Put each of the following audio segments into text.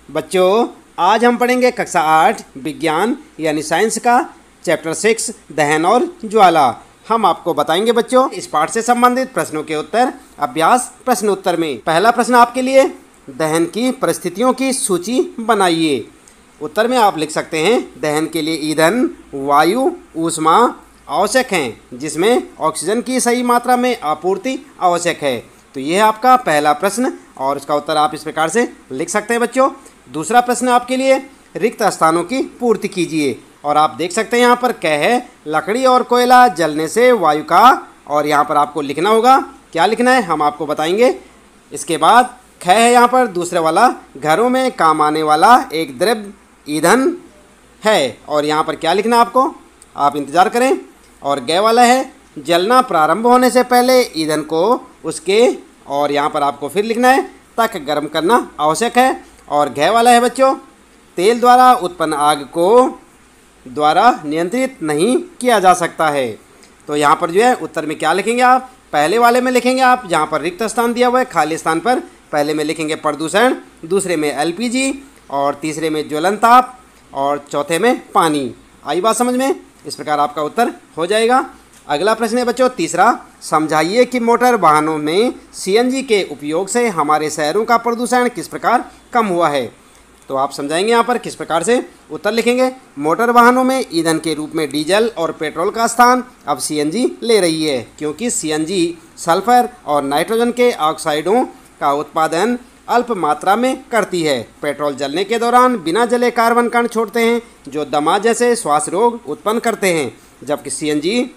बच्चों, आज हम पढ़ेंगे कक्षा 8 विज्ञान यानी साइंस का चैप्टर 6 दहन और ज्वाला। हम आपको बताएंगे बच्चों इस पाठ से संबंधित प्रश्नों के उत्तर अभ्यास प्रश्न उत्तर में। पहला प्रश्न आपके लिए, दहन की परिस्थितियों की सूची बनाइए। उत्तर में आप लिख सकते हैं, दहन के लिए ईंधन, वायु, ऊष्मा आवश्यक हैं, जिसमें ऑक्सीजन की सही मात्रा में आपूर्ति आवश्यक है। तो यह है आपका पहला प्रश्न और इसका उत्तर आप इस प्रकार से लिख सकते हैं बच्चों। दूसरा प्रश्न आपके लिए, रिक्त स्थानों की पूर्ति कीजिए। और आप देख सकते हैं यहाँ पर क्या है, लकड़ी और कोयला जलने से वायु का, और यहाँ पर आपको लिखना होगा, क्या लिखना है हम आपको बताएंगे। इसके बाद ख है यहाँ पर दूसरे वाला, घरों में काम आने वाला एक द्रव्य ईंधन है, और यहाँ पर क्या लिखना आपको, आप इंतज़ार करें। और ग वाला है, जलना प्रारंभ होने से पहले ईंधन को उसके, और यहाँ पर आपको फिर लिखना है, तक गर्म करना आवश्यक है। और घ वाला है बच्चों, तेल द्वारा उत्पन्न आग को द्वारा नियंत्रित नहीं किया जा सकता है। तो यहाँ पर जो है उत्तर में क्या लिखेंगे आप, पहले वाले में लिखेंगे आप, जहाँ पर रिक्त स्थान दिया हुआ है खाली स्थान पर पहले में लिखेंगे प्रदूषण, दूसरे में एलपीजी, और तीसरे में ज्वलन ताप, और चौथे में पानी। आई बात समझ में? इस प्रकार आपका उत्तर हो जाएगा। अगला प्रश्न है बच्चों तीसरा, समझाइए कि मोटर वाहनों में सीएनजी के उपयोग से हमारे शहरों का प्रदूषण किस प्रकार कम हुआ है। तो आप समझाएंगे यहाँ पर किस प्रकार से, उत्तर लिखेंगे, मोटर वाहनों में ईंधन के रूप में डीजल और पेट्रोल का स्थान अब सीएनजी ले रही है, क्योंकि सीएनजी सल्फर और नाइट्रोजन के ऑक्साइडों का उत्पादन अल्प मात्रा में करती है। पेट्रोल जलने के दौरान बिना जले कार्बन कण छोड़ते हैं, जो दमा जैसे श्वास रोग उत्पन्न करते हैं, जबकि सीएनजी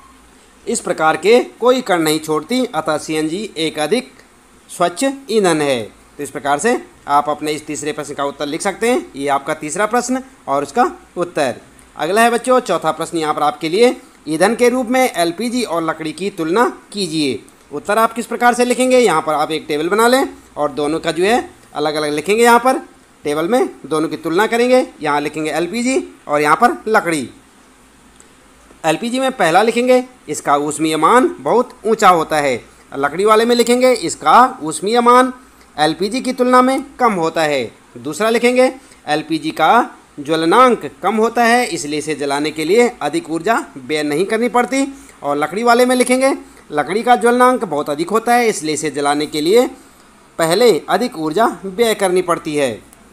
इस प्रकार के कोई कण नहीं छोड़ती, अतः सीएनजी एक अधिक स्वच्छ ईंधन है। तो इस प्रकार से आप अपने इस तीसरे प्रश्न का उत्तर लिख सकते हैं। ये आपका तीसरा प्रश्न और उसका उत्तर। अगला है बच्चों चौथा प्रश्न यहाँ पर आपके लिए, ईंधन के रूप में एलपीजी और लकड़ी की तुलना कीजिए। उत्तर आप किस प्रकार से लिखेंगे, यहाँ पर आप एक टेबल बना लें और दोनों का जो है अलग अलग लिखेंगे। यहाँ पर टेबल में दोनों की तुलना करेंगे, यहाँ लिखेंगे एलपीजी और यहाँ पर लकड़ी। एलपीजी में पहला लिखेंगे, इसका ऊष्मीय मान बहुत ऊंचा होता है। लकड़ी वाले में लिखेंगे, इसका ऊष्मीय मान एलपीजी की तुलना में कम होता है। दूसरा लिखेंगे, एलपीजी का ज्वलनांक कम होता है, इसलिए इसे जलाने के लिए अधिक ऊर्जा व्यय नहीं करनी पड़ती। और लकड़ी वाले में लिखेंगे, लकड़ी का ज्वलनांक बहुत अधिक होता है, इसलिए इसे जलाने के लिए पहले अधिक ऊर्जा व्यय करनी पड़ती है।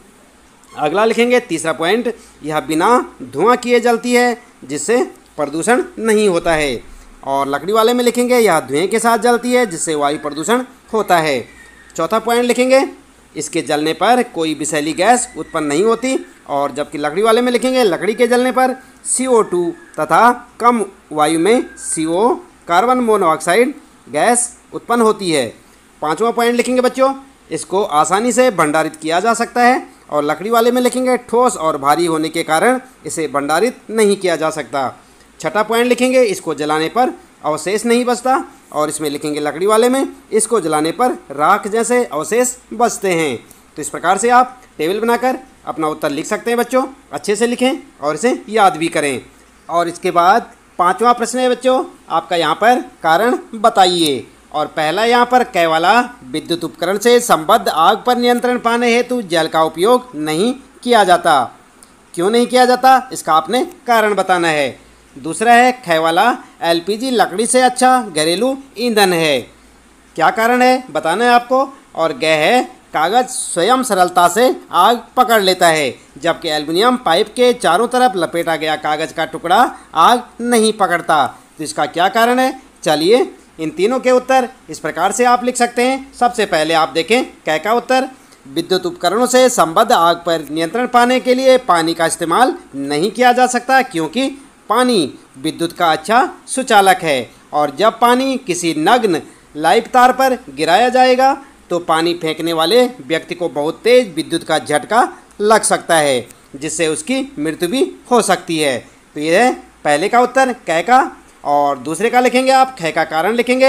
अगला लिखेंगे तीसरा पॉइंट, यह बिना धुआं किए जलती है, जिससे प्रदूषण नहीं होता है। और लकड़ी वाले में लिखेंगे, यह धुएं के साथ जलती है, जिससे वायु प्रदूषण होता है। चौथा पॉइंट लिखेंगे, इसके जलने पर कोई विषैली गैस उत्पन्न नहीं होती। और जबकि लकड़ी वाले में लिखेंगे, लकड़ी के जलने पर CO2 तथा कम वायु में CO कार्बन मोनोऑक्साइड गैस उत्पन्न होती है। पांचवा पॉइंट लिखेंगे बच्चों, इसको आसानी से भंडारित किया जा सकता है। और लकड़ी वाले में लिखेंगे, ठोस और भारी होने के कारण इसे भंडारित नहीं किया जा सकता। छठा पॉइंट लिखेंगे, इसको जलाने पर अवशेष नहीं बचता। और इसमें लिखेंगे लकड़ी वाले में, इसको जलाने पर राख जैसे अवशेष बचते हैं। तो इस प्रकार से आप टेबल बनाकर अपना उत्तर लिख सकते हैं बच्चों। अच्छे से लिखें और इसे याद भी करें। और इसके बाद पांचवा प्रश्न है बच्चों आपका, यहाँ पर कारण बताइए। और पहला यहाँ पर कै वाला, विद्युत उपकरण से संबद्ध आग पर नियंत्रण पाने हेतु जल का उपयोग नहीं किया जाता। क्यों नहीं किया जाता, इसका आपने कारण बताना है। दूसरा है ख वाला, एलपीजी लकड़ी से अच्छा घरेलू ईंधन है। क्या कारण है बताना है आपको। और ग है, कागज़ स्वयं सरलता से आग पकड़ लेता है, जबकि एल्युमिनियम पाइप के चारों तरफ लपेटा गया कागज़ का टुकड़ा आग नहीं पकड़ता। तो इसका क्या कारण है, चलिए इन तीनों के उत्तर इस प्रकार से आप लिख सकते हैं। सबसे पहले आप देखें कै का उत्तर, विद्युत उपकरणों से संबद्ध आग पर नियंत्रण पाने के लिए पानी का इस्तेमाल नहीं किया जा सकता, क्योंकि पानी विद्युत का अच्छा सुचालक है। और जब पानी किसी नग्न लाइव तार पर गिराया जाएगा तो पानी फेंकने वाले व्यक्ति को बहुत तेज विद्युत का झटका लग सकता है, जिससे उसकी मृत्यु भी हो सकती है। तो ये है पहले का उत्तर कै का। और दूसरे का लिखेंगे आप, ख का कारण लिखेंगे,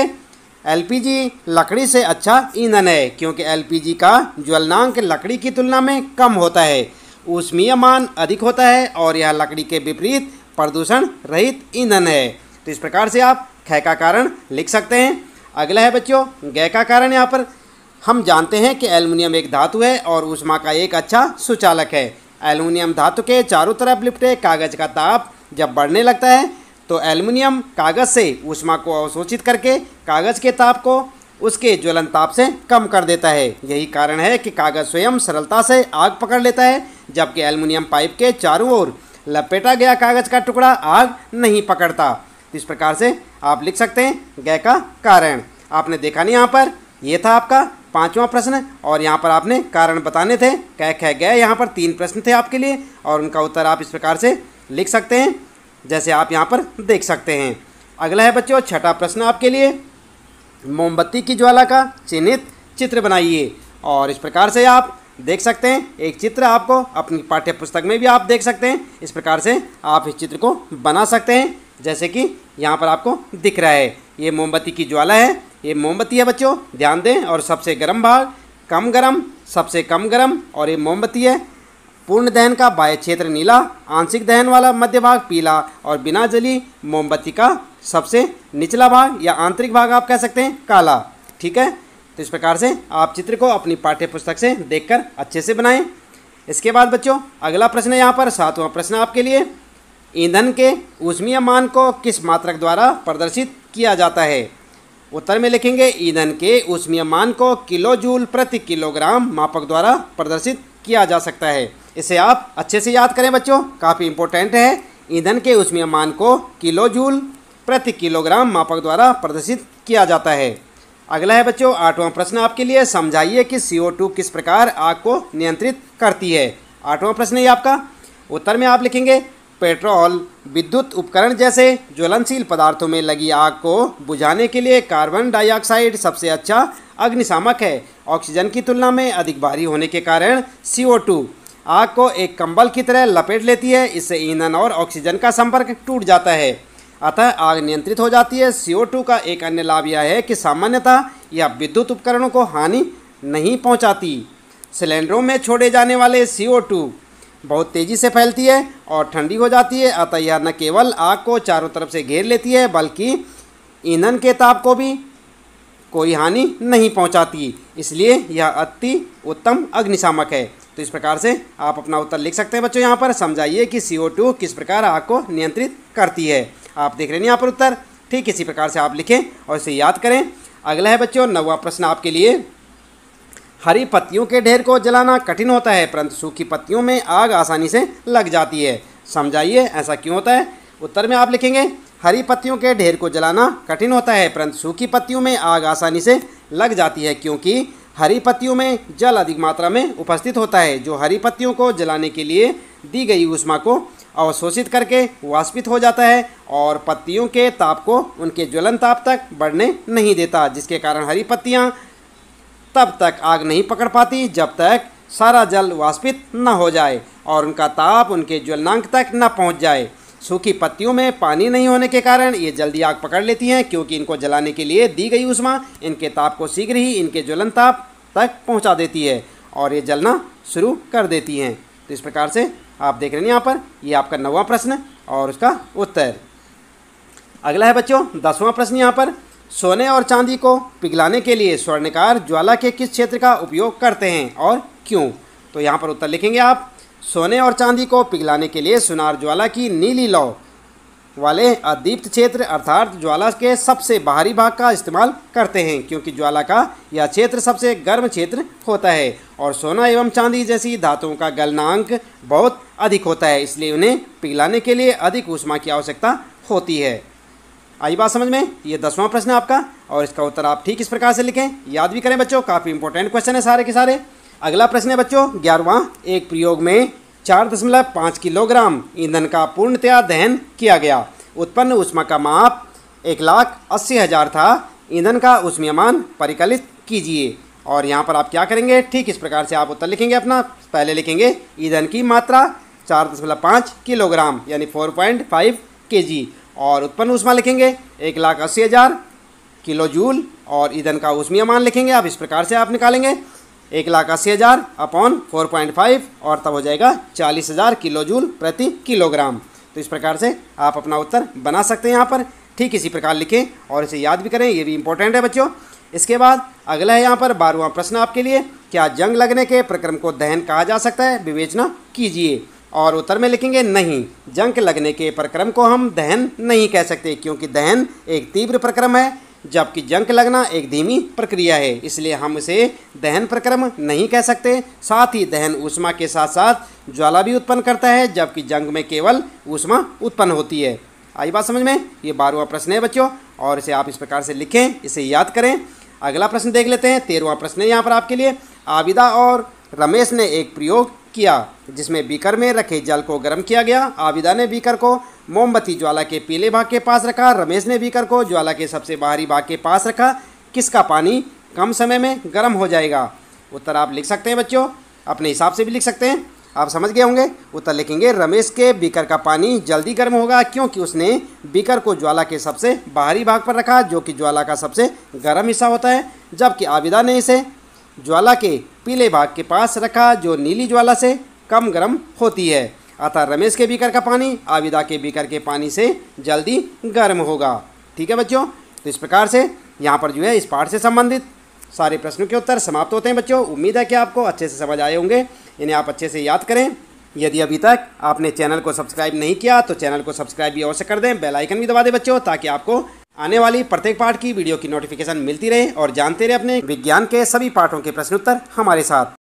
एलपीजी लकड़ी से अच्छा ईंधन है, क्योंकि एलपीजी का ज्वलनांक लकड़ी की तुलना में कम होता है, ऊष्मीय मान अधिक होता है, और यह लकड़ी के विपरीत प्रदूषण रहित ईंधन है। तो इस प्रकार से आप ख का कारण लिख सकते हैं। अगला है बच्चों ग का कारण, यहाँ पर हम जानते हैं कि एल्युमिनियम एक धातु है और ऊष्मा का एक अच्छा सुचालक है। एल्युमिनियम धातु के चारों तरफ लिपटे कागज़ का ताप जब बढ़ने लगता है तो एल्युमिनियम कागज़ से ऊष्मा को अवशोषित करके कागज़ के ताप को उसके ज्वलन ताप से कम कर देता है। यही कारण है कि कागज़ स्वयं सरलता से आग पकड़ लेता है, जबकि एल्युमिनियम पाइप के चारों ओर लपेटा गया कागज़ का टुकड़ा आग नहीं पकड़ता। तो इस प्रकार से आप लिख सकते हैं गय का कारण। आपने देखा नहीं, यहाँ पर ये था आपका 5वां प्रश्न और यहाँ पर आपने कारण बताने थे। क ख ग यहाँ पर 3 प्रश्न थे आपके लिए और उनका उत्तर आप इस प्रकार से लिख सकते हैं जैसे आप यहाँ पर देख सकते हैं। अगला है बच्चों 6ठा प्रश्न आपके लिए, मोमबत्ती की ज्वाला का चिन्हित चित्र बनाइए। और इस प्रकार से आप देख सकते हैं, एक चित्र आपको अपनी पाठ्य पुस्तक में भी आप देख सकते हैं। इस प्रकार से आप इस चित्र को बना सकते हैं जैसे कि यहाँ पर आपको दिख रहा है। ये मोमबत्ती की ज्वाला है, ये मोमबत्ती है बच्चों, ध्यान दें। और सबसे गर्म भाग कम गर्म, सबसे कम गर्म, और ये मोमबत्ती है। पूर्ण दहन का बाह्य क्षेत्र नीला, आंशिक दहन वाला मध्य भाग पीला और बिना जली मोमबत्ती का सबसे निचला भाग या आंतरिक भाग आप कह सकते हैं काला। ठीक है, तो इस प्रकार से आप चित्र को अपनी पाठ्य पुस्तक से देखकर अच्छे से बनाएं। इसके बाद बच्चों अगला प्रश्न है यहाँ पर 7वां प्रश्न आपके लिए, ईंधन के ऊष्मीय मान को किस मात्रक द्वारा प्रदर्शित किया जाता है। उत्तर में लिखेंगे ईंधन के ऊष्मीय मान को किलो जूल प्रति किलोग्राम मापक द्वारा प्रदर्शित किया जा सकता है। इसे आप अच्छे से याद करें बच्चों, काफ़ी इंपॉर्टेंट है। ईंधन के ऊष्मीय मान को किलो जूल प्रति किलोग्राम मापक द्वारा प्रदर्शित किया जाता है। अगला है बच्चों 8वां प्रश्न आपके लिए, समझाइए कि CO2 किस प्रकार आग को नियंत्रित करती है। 8वां प्रश्न है आपका। उत्तर में आप लिखेंगे पेट्रोल, विद्युत उपकरण जैसे ज्वलनशील पदार्थों में लगी आग को बुझाने के लिए कार्बन डाइऑक्साइड सबसे अच्छा अग्निशामक है। ऑक्सीजन की तुलना में अधिक भारी होने के कारण CO2 आग को एक कंबल की तरह लपेट लेती है। इससे ईंधन और ऑक्सीजन का संपर्क टूट जाता है, अतः आग नियंत्रित हो जाती है। CO2 का एक अन्य लाभ यह है कि सामान्यतः यह विद्युत उपकरणों को हानि नहीं पहुंचाती। सिलेंडरों में छोड़े जाने वाले CO2 बहुत तेज़ी से फैलती है और ठंडी हो जाती है, अतः यह न केवल आग को चारों तरफ से घेर लेती है बल्कि ईंधन के ताप को भी कोई हानि नहीं पहुंचाती। इसलिए यह अति उत्तम अग्निशामक है। तो इस प्रकार से आप अपना उत्तर लिख सकते हैं बच्चों। यहाँ पर समझाइए कि CO2 किस प्रकार आग को नियंत्रित करती है। आप देख रहे हैं यहाँ पर उत्तर, ठीक इसी प्रकार से आप लिखें और इसे याद करें। अगला है बच्चों 9वां प्रश्न आपके लिए, हरी पत्तियों के ढेर को जलाना कठिन होता है परंतु सूखी पत्तियों में आग आसानी से लग जाती है। समझाइए ऐसा क्यों होता है। उत्तर में आप लिखेंगे हरी पत्तियों के ढेर को जलाना कठिन होता है परंतु सूखी पत्तियों में आग आसानी से लग जाती है, क्योंकि हरी पत्तियों में जल अधिक मात्रा में उपस्थित होता है जो हरी पत्तियों को जलाने के लिए दी गई ऊष्मा को अवशोषित करके वाष्पित हो जाता है और पत्तियों के ताप को उनके ज्वलन ताप तक बढ़ने नहीं देता, जिसके कारण हरी पत्तियाँ तब तक आग नहीं पकड़ पाती जब तक सारा जल वाष्पित न हो जाए और उनका ताप उनके ज्वलनांक तक न पहुंच जाए। सूखी पत्तियों में पानी नहीं होने के कारण ये जल्दी आग पकड़ लेती हैं, क्योंकि इनको जलाने के लिए दी गई ऊष्मा इनके ताप को शीघ्र ही इनके ज्वलन ताप तक पहुंचा देती है और ये जलना शुरू कर देती हैं। तो इस प्रकार से आप देख रहे हैं यहाँ पर, ये आपका 9वां प्रश्न और उसका उत्तर। अगला है बच्चों 10वां प्रश्न यहाँ पर, सोने और चांदी को पिघलाने के लिए स्वर्णकार ज्वाला के किस क्षेत्र का उपयोग करते हैं और क्यों। तो यहाँ पर उत्तर लिखेंगे आप, सोने और चांदी को पिघलाने के लिए सुनार ज्वाला की नीली लौ वाले अदीप्त क्षेत्र अर्थात ज्वाला के सबसे बाहरी भाग का इस्तेमाल करते हैं, क्योंकि ज्वाला का यह क्षेत्र सबसे गर्म क्षेत्र होता है और सोना एवं चांदी जैसी धातुओं का गलनांक बहुत अधिक होता है, इसलिए उन्हें पिघलाने के लिए अधिक ऊष्मा की आवश्यकता होती है। आई बात समझ में। ये 10वां प्रश्न है आपका और इसका उत्तर आप ठीक इस प्रकार से लिखें, याद भी करें बच्चों, काफ़ी इंपॉर्टेंट क्वेश्चन है सारे के सारे। अगला प्रश्न है बच्चों 11वां, एक प्रयोग में 4.5 किलोग्राम ईंधन का पूर्णतया दहन किया गया, उत्पन्न ऊष्मा का माप 1,80,000 था, ईंधन का ऊष्मीयमान परिकलित कीजिए। और यहाँ पर आप क्या करेंगे, ठीक इस प्रकार से आप उत्तर लिखेंगे अपना। पहले लिखेंगे ईंधन की मात्रा 4.5 किलोग्राम यानी 4.5 kg और उत्पन्न ऊष्मा लिखेंगे 1,80,000 किलो जूल और ईंधन का ऊष्मीयमान लिखेंगे आप इस प्रकार से आप निकालेंगे 1,80,000 अपॉन 4.5 और तब हो जाएगा 40,000 किलो जूल प्रति किलोग्राम। तो इस प्रकार से आप अपना उत्तर बना सकते हैं यहाँ पर, ठीक इसी प्रकार लिखें और इसे याद भी करें, ये भी इंपॉर्टेंट है बच्चों। इसके बाद अगला है यहाँ पर 12वां प्रश्न आपके लिए, क्या जंग लगने के प्रक्रम को दहन कहा जा सकता है? विवेचना कीजिए। और उत्तर में लिखेंगे नहीं, जंग लगने के प्रक्रम को हम दहन नहीं कह सकते, क्योंकि दहन एक तीव्र प्रक्रम है जबकि जंग लगना एक धीमी प्रक्रिया है, इसलिए हम इसे दहन प्रक्रम नहीं कह सकते। साथ ही दहन ऊष्मा के साथ साथ ज्वाला भी उत्पन्न करता है, जबकि जंग में केवल ऊष्मा उत्पन्न होती है। आई बात समझ में? ये 12वां प्रश्न है बच्चों, और इसे आप इस प्रकार से लिखें, इसे याद करें। अगला प्रश्न देख लेते हैं। 13वां प्रश्न है यहाँ पर आपके लिए। आबिदा और रमेश ने एक प्रयोग किया जिसमें बीकर में रखे जल को गर्म किया गया। आबिदा ने बीकर को मोमबत्ती ज्वाला के पीले भाग के पास रखा, रमेश ने बीकर को ज्वाला के सबसे बाहरी भाग के पास रखा। किसका पानी कम समय में गर्म हो जाएगा? उत्तर आप लिख सकते हैं बच्चों, अपने हिसाब से भी लिख सकते हैं, आप समझ गए होंगे। उत्तर लिखेंगे रमेश के बीकर का पानी जल्दी गर्म होगा, क्योंकि उसने बीकर को ज्वाला के सबसे बाहरी भाग पर रखा, जो कि ज्वाला का सबसे गर्म हिस्सा होता है, जबकि आबिदा ने इसे ज्वाला के पीले भाग के पास रखा, जो नीली ज्वाला से कम गर्म होती है। अतः रमेश के बीकर का पानी आबिदा के बीकर के पानी से जल्दी गर्म होगा। ठीक है बच्चों, तो इस प्रकार से यहाँ पर जो है इस पाठ से संबंधित सारे प्रश्नों के उत्तर समाप्त होते हैं बच्चों। उम्मीद है कि आपको अच्छे से समझ आए होंगे, इन्हें आप अच्छे से याद करें। यदि अभी तक आपने चैनल को सब्सक्राइब नहीं किया तो चैनल को सब्सक्राइब भी अवश्य कर दें, बेल आइकन भी दबा दें बच्चों, ताकि आपको आने वाली प्रत्येक पाठ की वीडियो की नोटिफिकेशन मिलती रहे और जानते रहे अपने विज्ञान के सभी पाठों के प्रश्नोत्तर हमारे साथ।